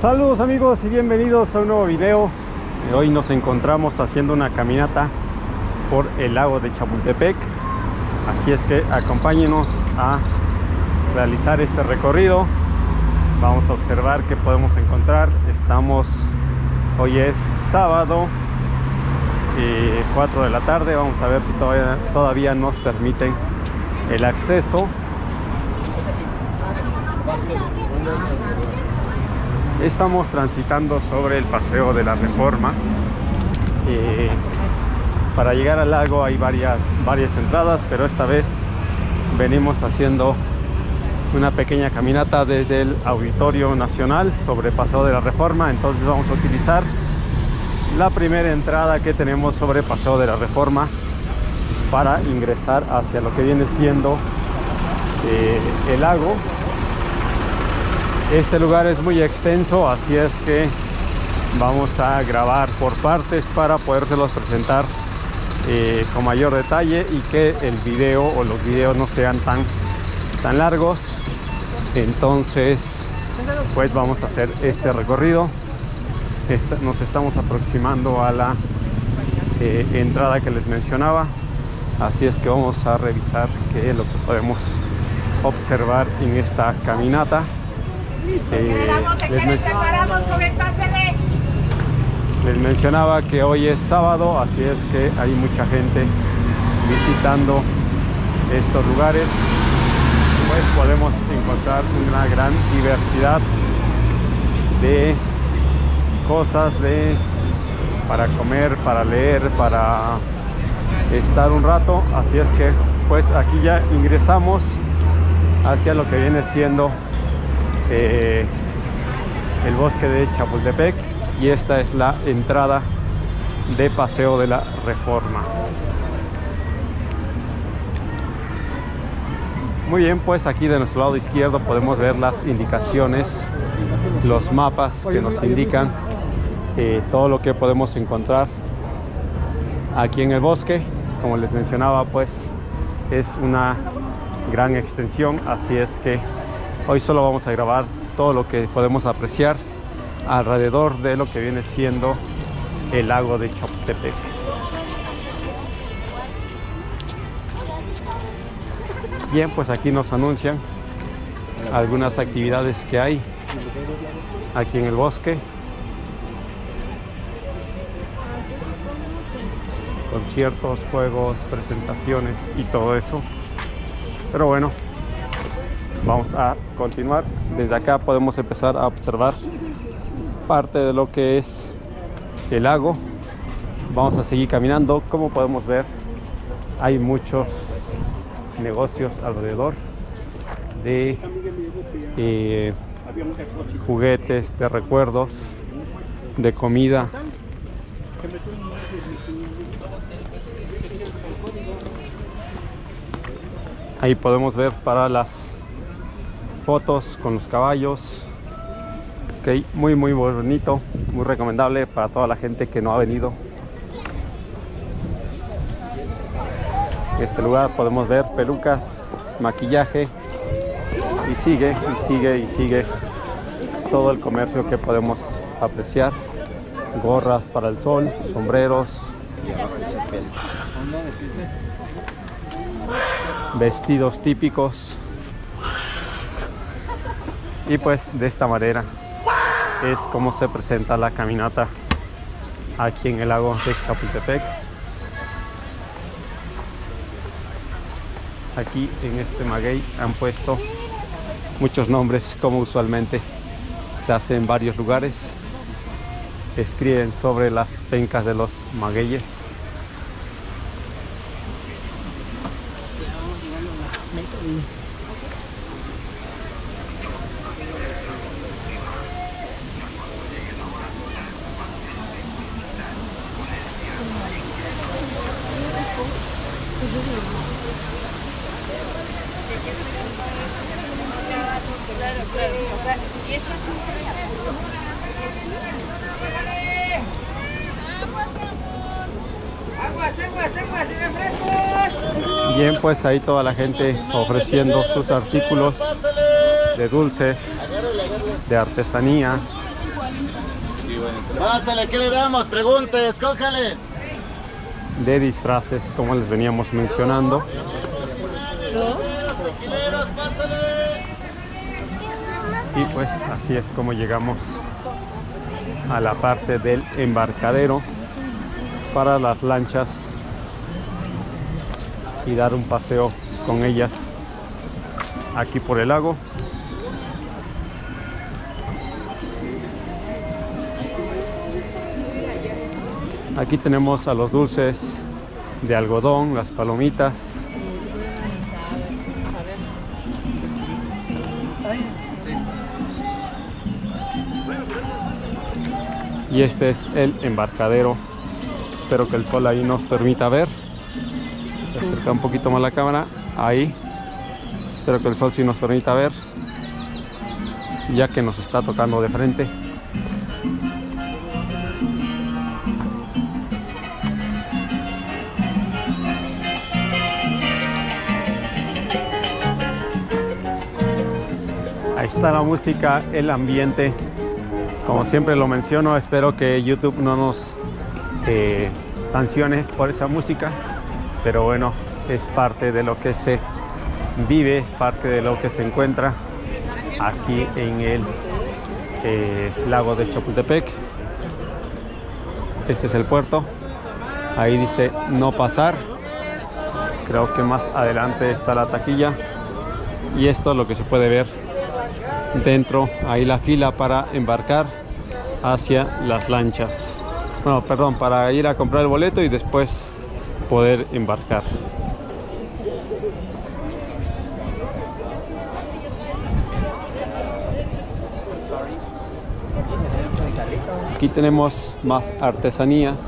Saludos amigos y bienvenidos a un nuevo video. Hoy nos encontramos haciendo una caminata por el lago de Chapultepec. Así es que acompáñenos a realizar este recorrido. Vamos a observar qué podemos encontrar. Hoy es sábado, 4 de la tarde. Vamos a ver si todavía nos permiten el acceso. Estamos transitando sobre el Paseo de la Reforma. Para llegar al lago hay varias entradas, pero esta vez venimos haciendo una pequeña caminata desde el Auditorio Nacional sobre Paseo de la Reforma. Entonces vamos a utilizar la primera entrada que tenemos sobre Paseo de la Reforma para ingresar hacia lo que viene siendo el lago. Este lugar es muy extenso, así es que vamos a grabar por partes para podérselos presentar con mayor detalle y que el video o los videos no sean tan largos. Entonces pues vamos a hacer este recorrido. Nos estamos aproximando a la entrada que les mencionaba, así es que vamos a revisar qué es lo que podemos observar en esta caminata. Les mencionaba que hoy es sábado, así es que hay mucha gente visitando estos lugares. Pues podemos encontrar una gran diversidad de cosas para comer, para leer, para estar un rato. Así es que pues aquí ya ingresamos hacia lo que viene siendo el bosque de Chapultepec, y esta es la entrada de Paseo de la Reforma. Muy bien, pues aquí de nuestro lado izquierdo podemos ver las indicaciones, los mapas que nos indican todo lo que podemos encontrar aquí en el bosque. Como les mencionaba, pues es una gran extensión, así es que hoy solo vamos a grabar todo lo que podemos apreciar alrededor de lo que viene siendo el lago de Chapultepec. Bien, pues aquí nos anuncian algunas actividades que hay aquí en el bosque. Conciertos, juegos, presentaciones y todo eso. Pero bueno, vamos a continuar. Desde acá podemos empezar a observar parte de lo que es el lago. Vamos a seguir caminando. Como podemos ver, hay muchos negocios alrededor de juguetes, de recuerdos, de comida. Ahí podemos ver para las fotos con los caballos. Ok, muy bonito, muy recomendable para toda la gente que no ha venido. En este lugar podemos ver pelucas, maquillaje, y sigue todo el comercio que podemos apreciar. Gorras para el sol, sombreros, vestidos típicos. Y pues de esta manera es como se presenta la caminata aquí en el lago de Chapultepec. Aquí en este maguey han puesto muchos nombres, como usualmente se hace en varios lugares. Escriben sobre las pencas de los magueyes. Bien, pues ahí toda la gente ofreciendo sus artículos de dulces, de artesanía, Pásale, ¿qué le damos? Pregunte, escójale. De disfraces, como les veníamos mencionando. Y pues así es como llegamos a la parte del embarcadero para las lanchas y dar un paseo con ellas aquí por el lago. Aquí tenemos a los dulces de algodón, las palomitas. Y este es el embarcadero. Espero que el sol ahí nos permita ver. Voy a acercar un poquito más la cámara. Ahí. Espero que el sol sí nos permita ver, ya que nos está tocando de frente. Ahí está la música, el ambiente. Como siempre lo menciono, espero que YouTube no nos sancione por esa música, pero bueno, es parte de lo que se vive, parte de lo que se encuentra aquí en el lago de Chapultepec. Este es el puerto, ahí dice no pasar. Creo que más adelante está la taquilla, y esto es lo que se puede ver dentro. Ahí la fila para embarcar hacia las lanchas, bueno, perdón, para ir a comprar el boleto y después poder embarcar. Aquí tenemos más artesanías,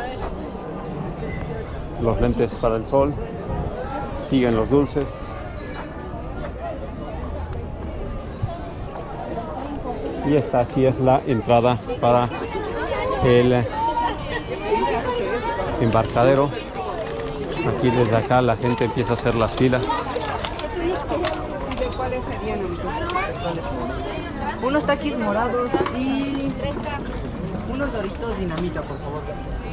los lentes para el sol, siguen los dulces. Y esta sí es la entrada para el embarcadero. Aquí desde acá la gente empieza a hacer las filas. ¿Cuáles serían? Unos taquis morados y unos doritos dinamita, por favor.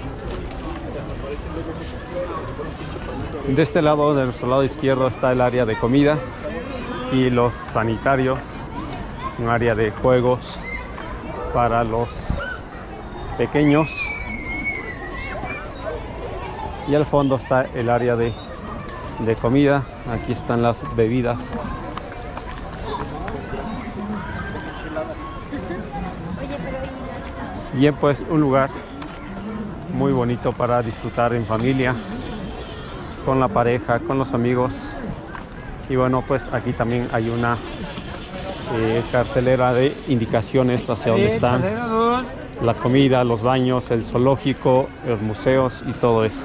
De este lado, de nuestro lado izquierdo, está el área de comida y los sanitarios, un área de juegos para los pequeños, y al fondo está el área de comida. Aquí están las bebidas. Bien, pues un lugar muy bonito para disfrutar en familia, con la pareja, con los amigos. Y bueno, pues aquí también hay una cartelera de indicaciones hacia dónde están la comida, los baños, el zoológico, los museos y todo eso.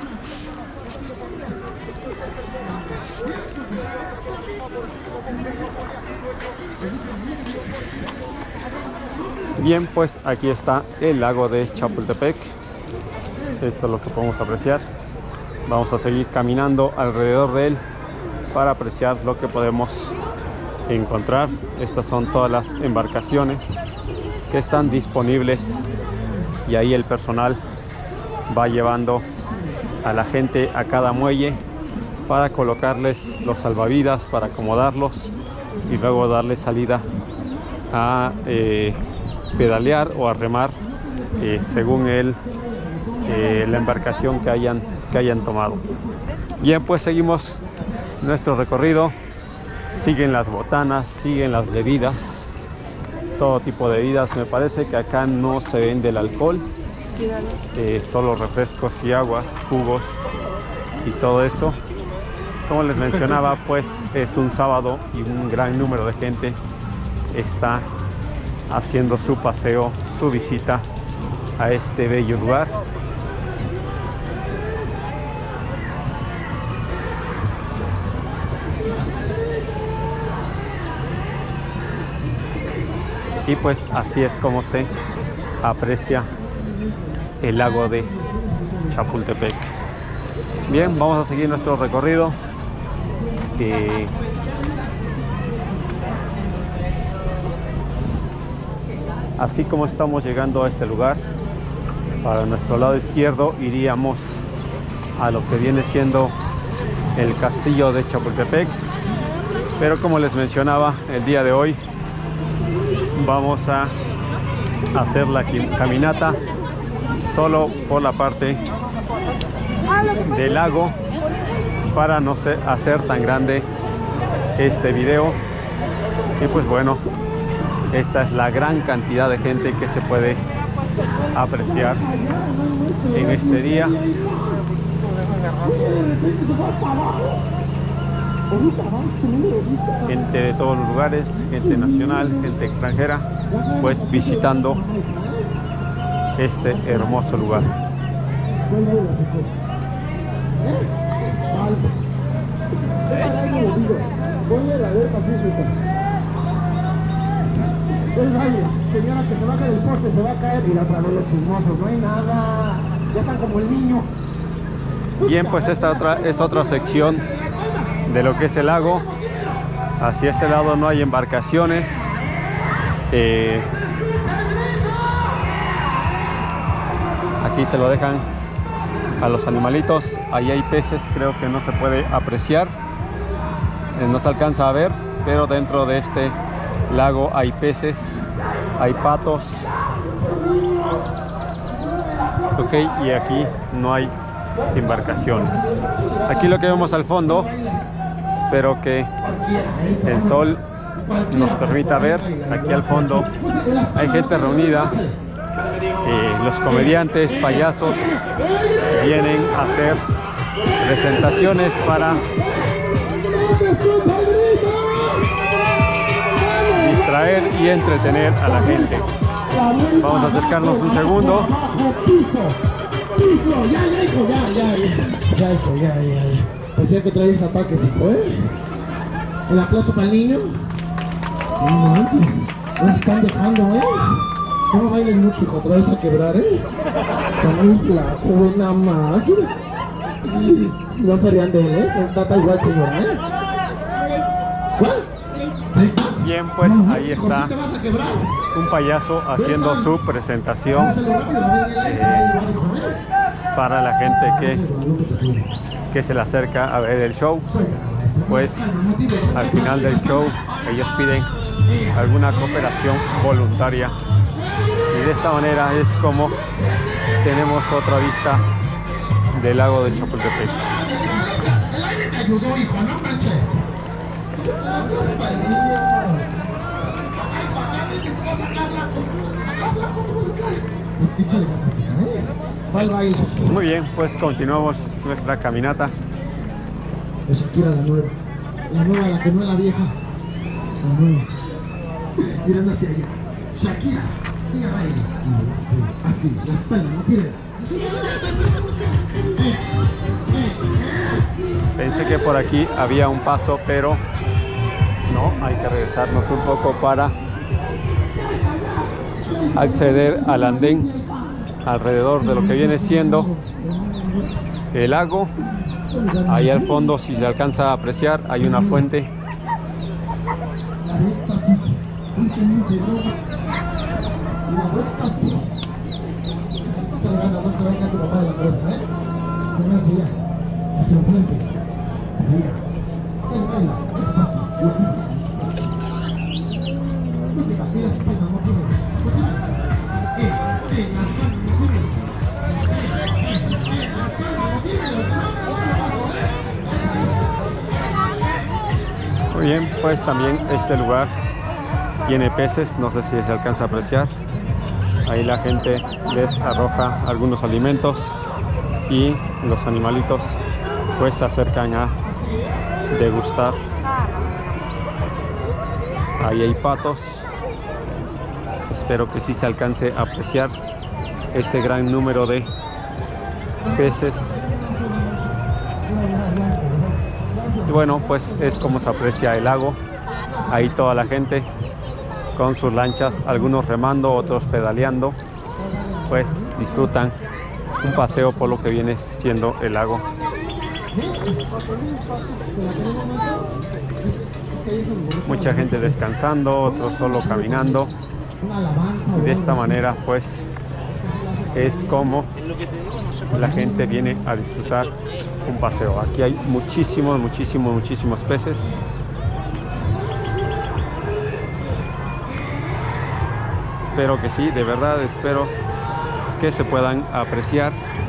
Bien, pues aquí está el lago de Chapultepec. Esto es lo que podemos apreciar. Vamos a seguir caminando alrededor de él para apreciar lo que podemos encontrar. Estas son todas las embarcaciones que están disponibles, y ahí el personal va llevando a la gente a cada muelle para colocarles los salvavidas, para acomodarlos y luego darle salida a pedalear o a remar según la embarcación que hayan tomado. Bien, pues seguimos nuestro recorrido. Siguen las botanas, siguen las bebidas, todo tipo de bebidas. Me parece que acá no se vende el alcohol, solo refrescos y aguas, jugos y todo eso. Como les mencionaba, pues es un sábado y un gran número de gente está haciendo su paseo, su visita a este bello lugar. Y pues así es como se aprecia el lago de Chapultepec. Bien, vamos a seguir nuestro recorrido. Así como estamos llegando a este lugar, para nuestro lado izquierdo iríamos a lo que viene siendo el castillo de Chapultepec, pero como les mencionaba, el día de hoy vamos a hacer la caminata solo por la parte del lago para no hacer tan grande este video. Y pues bueno, esta es la gran cantidad de gente que se puede apreciar en este día. Gente de todos los lugares, gente nacional, gente extranjera, pues visitando este hermoso lugar. Señora, que se baja del poste, se va a caer. Mira otra vez los chismosos, no hay nada. Ya están como el niño. Bien, pues esta es otra sección de lo que es el lago. Hacia este lado no hay embarcaciones. Aquí se lo dejan a los animalitos. Ahí hay peces, creo que no se puede apreciar, no se alcanza a ver, pero dentro de este lago hay peces, hay patos. Ok, y aquí no hay embarcaciones. Aquí lo que vemos al fondo, espero que el sol nos permita ver. Aquí al fondo hay gente reunida. Los comediantes, payasos vienen a hacer presentaciones para distraer y entretener a la gente. Vamos a acercarnos un segundo. Ya. Decía que traes ataques, hijo, ¿eh? El aplauso para el niño. No manches, nos están dejando, ¿eh? No bailen mucho, hijo, te vas a quebrar, ¿eh? Está muy flaco, nada más. No serían de él, ¿eh? Trata igual, señora, ¿eh? ¿Cuál? Bien, pues ahí está un payaso haciendo su presentación para la gente que se le acerca a ver el show. Pues al final del show ellos piden alguna cooperación voluntaria, y de esta manera es como tenemos otra vista del lago de Chapultepec. Muy bien, pues continuamos nuestra caminata. Es Shakira la nueva, la que no es la vieja, la nueva, mirando hacia allá. Shakira, tía baile, así, la espalda, no tiene. Pensé que por aquí había un paso, pero no, hay que regresarnos un poco para acceder al andén alrededor de lo que viene siendo el lago. Ahí al fondo, si se alcanza a apreciar, hay una fuente. Muy bien, pues también este lugar tiene peces, no sé si se alcanza a apreciar. Ahí la gente les arroja algunos alimentos y los animalitos pues se acercan a degustar. Ahí hay patos. Espero que sí se alcance a apreciar este gran número de peces. Y bueno, pues es como se aprecia el lago. Ahí toda la gente con sus lanchas, algunos remando, otros pedaleando, pues disfrutan un paseo por lo que viene siendo el lago. Mucha gente descansando, otros solo caminando. una alabanza. Y de esta manera pues es como la gente viene a disfrutar un paseo. Aquí hay muchísimos peces. Espero que sí, de verdad espero que se puedan apreciar.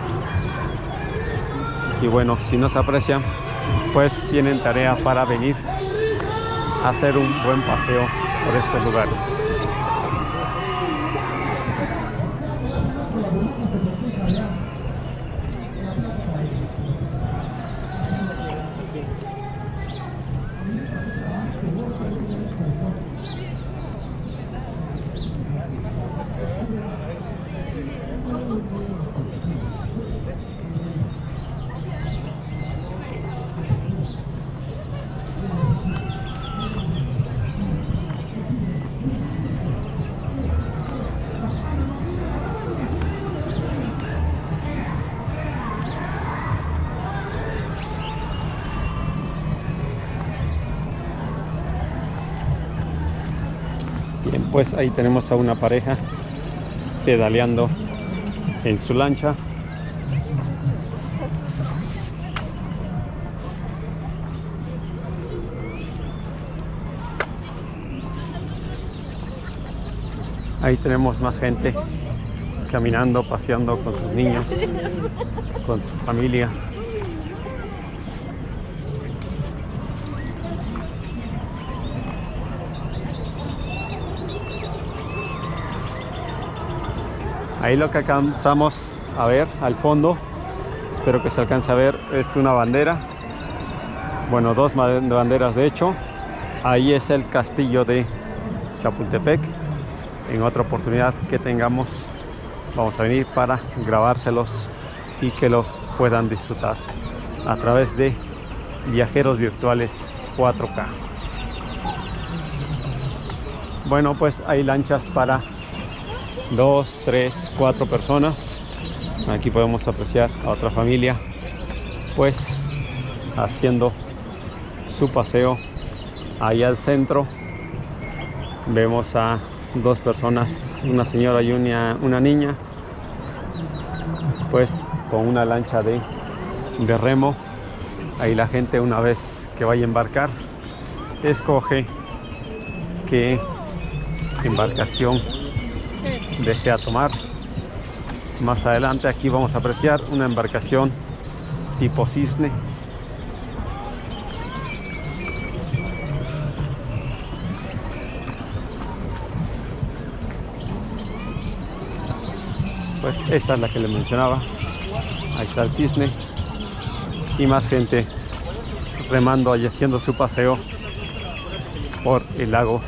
Y bueno, si no se aprecian, pues tienen tarea para venir a hacer un buen paseo por estos lugares. Bien, pues ahí tenemos a una pareja pedaleando en su lancha. Ahí tenemos más gente caminando, paseando con sus niños, con su familia. Ahí lo que alcanzamos a ver al fondo, espero que se alcance a ver, es una bandera. Bueno, dos banderas de hecho. Ahí es el castillo de Chapultepec. En otra oportunidad que tengamos, vamos a venir para grabárselos y que lo puedan disfrutar a través de Viajeros Virtuales 4K. Bueno, pues hay lanchas para 2, 3, 4 personas. Aquí podemos apreciar a otra familia pues haciendo su paseo. Ahí al centro vemos a dos personas, una señora y una niña, pues con una lancha de remo. Ahí la gente, una vez que vaya a embarcar, escoge qué embarcación desea tomar. Más adelante aquí vamos a apreciar una embarcación tipo cisne. Pues esta es la que les mencionaba. Ahí está el cisne y más gente remando y haciendo su paseo por el lago.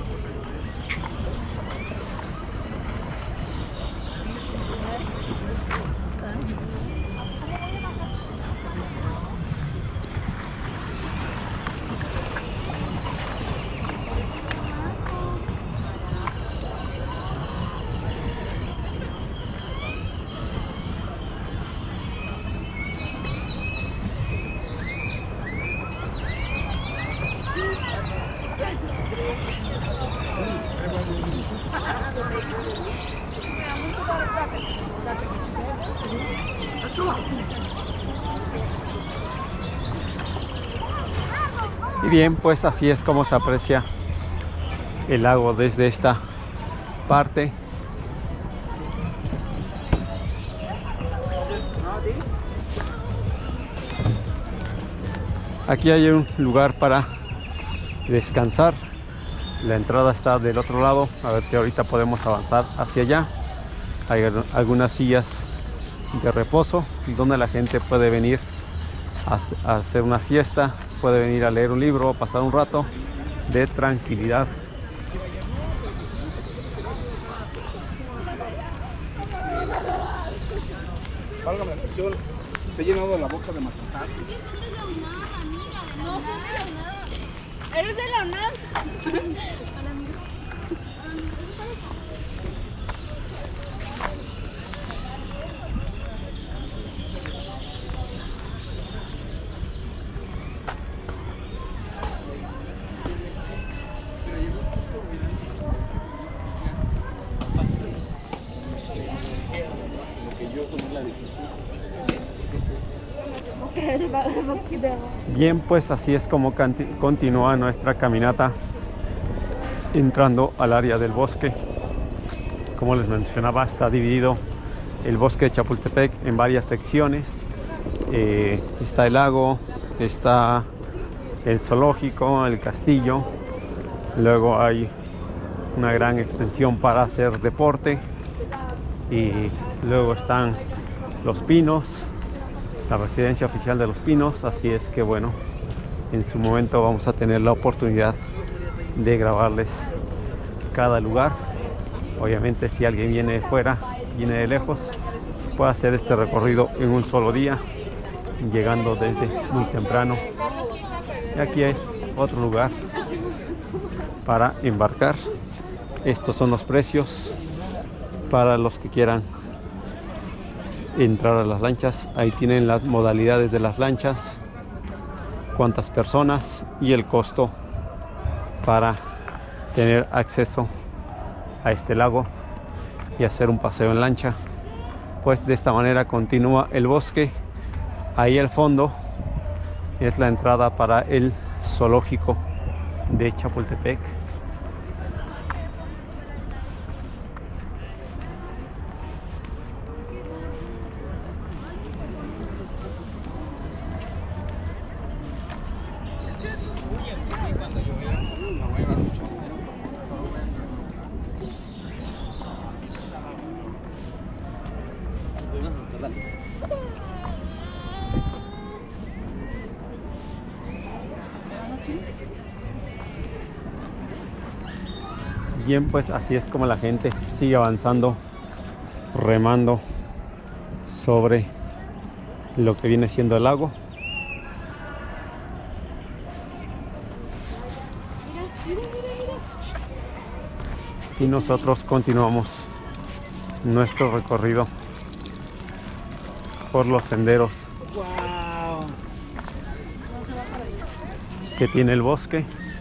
Y bien, pues así es como se aprecia el lago desde esta parte. Aquí hay un lugar para descansar. La entrada está del otro lado. A ver si ahorita podemos avanzar hacia allá. Hay algunas sillas de reposo donde la gente puede venir a hacer una siesta, puede venir a leer un libro o pasar un rato de tranquilidad. Válgame la expresión, se ha llenado la boca de matar. No soy de la UNAM. ¿Eres de la UNAM? Bien, pues así es como continúa nuestra caminata entrando al área del bosque. Como les mencionaba, está dividido el bosque de Chapultepec en varias secciones. Está el lago, está el zoológico, el castillo, luego hay una gran extensión para hacer deporte y luego están Los Pinos, la residencia oficial de Los Pinos. Así es que bueno, en su momento vamos a tener la oportunidad de grabarles cada lugar. Obviamente si alguien viene de fuera, viene de lejos, puede hacer este recorrido en un solo día, llegando desde muy temprano. Y aquí es otro lugar para embarcar. Estos son los precios para los que quieran entrar a las lanchas. Ahí tienen las modalidades de las lanchas, cuántas personas y el costo para tener acceso a este lago y hacer un paseo en lancha. Pues de esta manera continúa el bosque. Ahí al fondo es la entrada para el zoológico de Chapultepec. Bien, pues así es como la gente sigue avanzando, remando sobre lo que viene siendo el lago. Y nosotros continuamos nuestro recorrido por los senderos que tiene el bosque.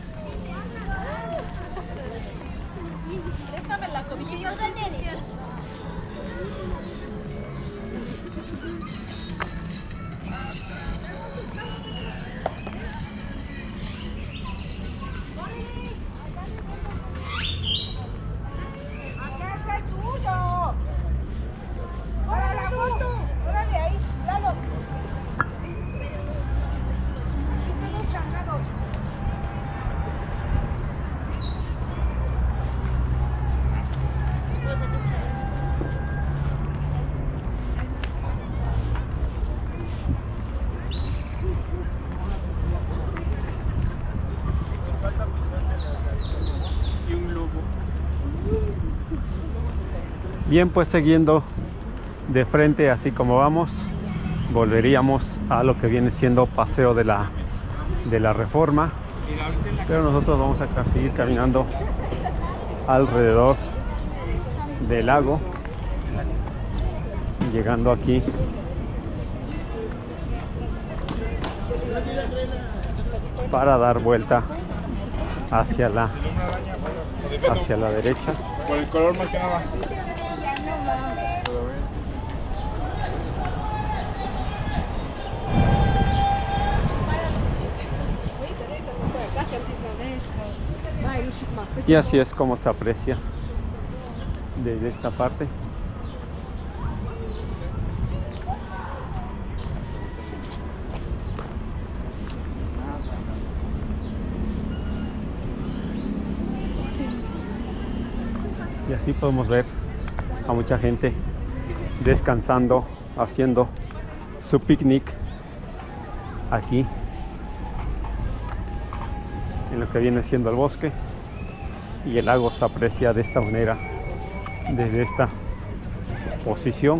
Bien, pues siguiendo de frente así como vamos, volveríamos a lo que viene siendo Paseo de la Reforma, pero nosotros vamos a seguir caminando alrededor del lago, llegando aquí para dar vuelta hacia la derecha. Por el color más que nada. Y así es como se aprecia desde esta parte. Y así podemos ver a mucha gente descansando, haciendo su picnic aquí en lo que viene siendo el bosque, y el lago se aprecia de esta manera desde esta posición.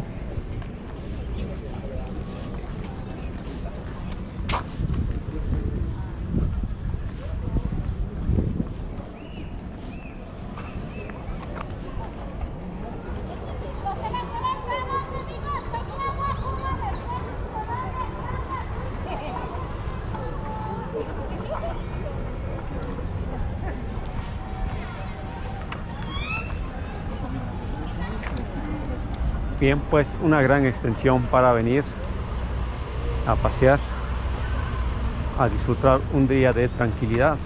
Bien, pues una gran extensión para venir a pasear, a disfrutar un día de tranquilidad.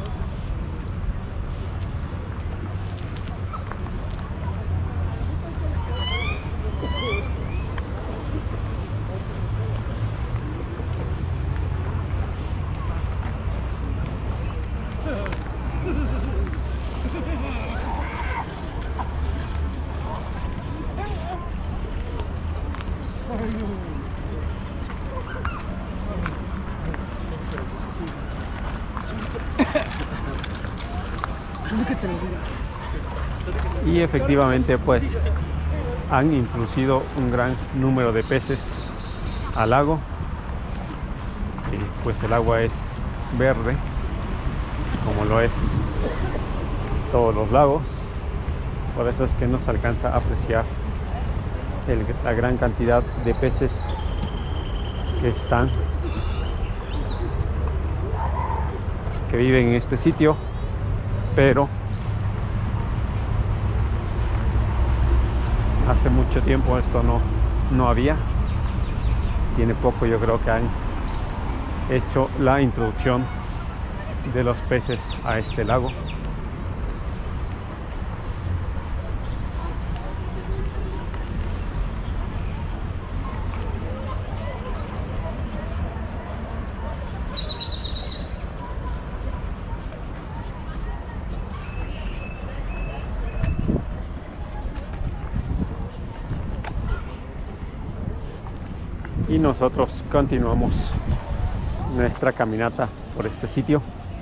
Y efectivamente pues han introducido un gran número de peces al lago, y pues el agua es verde como lo es todos los lagos, por eso es que no se alcanza a apreciar la gran cantidad de peces que viven en este sitio, pero hace mucho tiempo esto no había. Tiene poco, yo creo que han hecho la introducción de los peces a este lago. Y nosotros continuamos nuestra caminata por este sitio.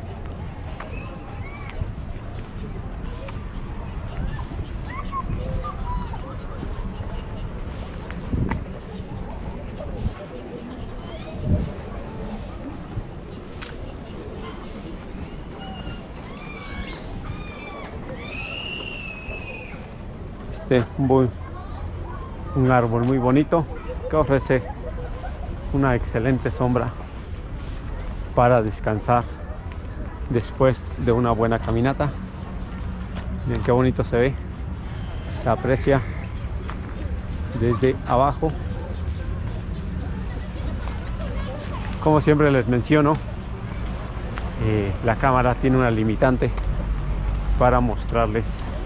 Un árbol muy bonito que ofrece una excelente sombra para descansar después de una buena caminata. Miren qué bonito se ve, se aprecia desde abajo. Como siempre les menciono, la cámara tiene una limitante para mostrarles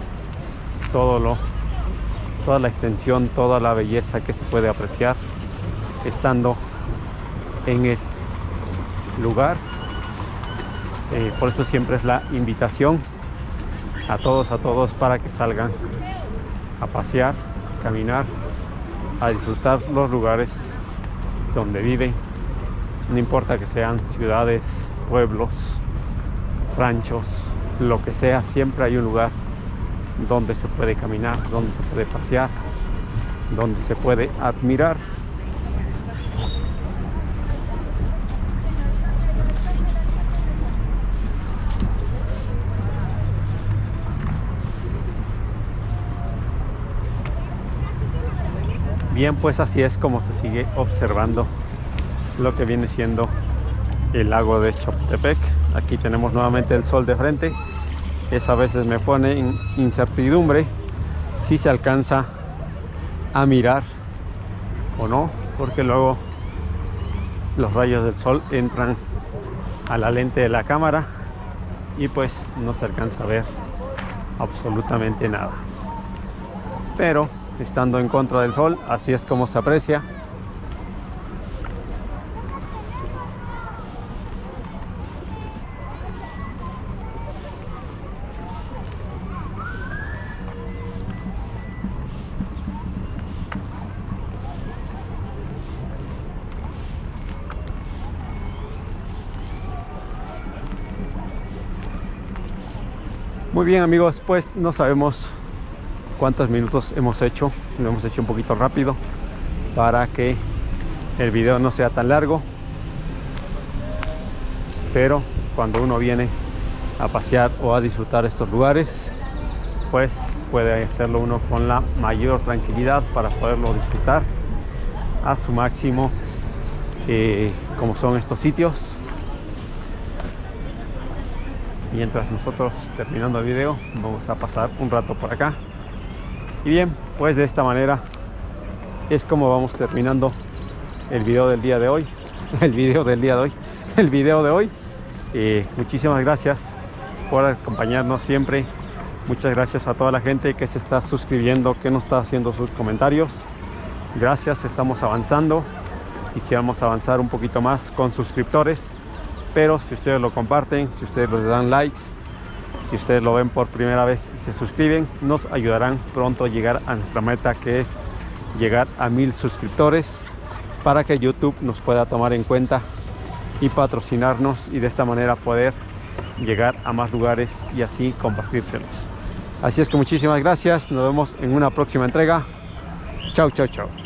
toda la extensión, toda la belleza que se puede apreciar estando en el lugar. Por eso siempre es la invitación a todos para que salgan a pasear, caminar, a disfrutar los lugares donde viven. No importa que sean ciudades, pueblos, ranchos, lo que sea, siempre hay un lugar donde se puede caminar, donde se puede pasear, donde se puede admirar. Bien, pues así es como se sigue observando lo que viene siendo el lago de Chapultepec. Aquí tenemos nuevamente el sol de frente. Eso a veces me pone en incertidumbre si se alcanza a mirar o no, porque luego los rayos del sol entran a la lente de la cámara y pues no se alcanza a ver absolutamente nada. Pero estando en contra del sol, así es como se aprecia. Muy bien amigos, pues no sabemos cuántos minutos hemos hecho, lo hemos hecho un poquito rápido para que el video no sea tan largo, pero cuando uno viene a pasear o a disfrutar estos lugares, pues puede hacerlo uno con la mayor tranquilidad para poderlo disfrutar a su máximo, como son estos sitios. Mientras nosotros, terminando el video, vamos a pasar un rato por acá. Y bien, pues de esta manera es como vamos terminando el video del día de hoy. El video de hoy. Muchísimas gracias por acompañarnos siempre. Muchas gracias a toda la gente que se está suscribiendo, que nos está haciendo sus comentarios. Gracias, estamos avanzando. Quisiéramos avanzar un poquito más con suscriptores, pero si ustedes lo comparten, si ustedes les dan likes, si ustedes lo ven por primera vez y se suscriben, nos ayudarán pronto a llegar a nuestra meta, que es llegar a 1000 suscriptores, para que YouTube nos pueda tomar en cuenta y patrocinarnos, y de esta manera poder llegar a más lugares y así compartírselos. Así es que muchísimas gracias, nos vemos en una próxima entrega. Chao, chao, chao.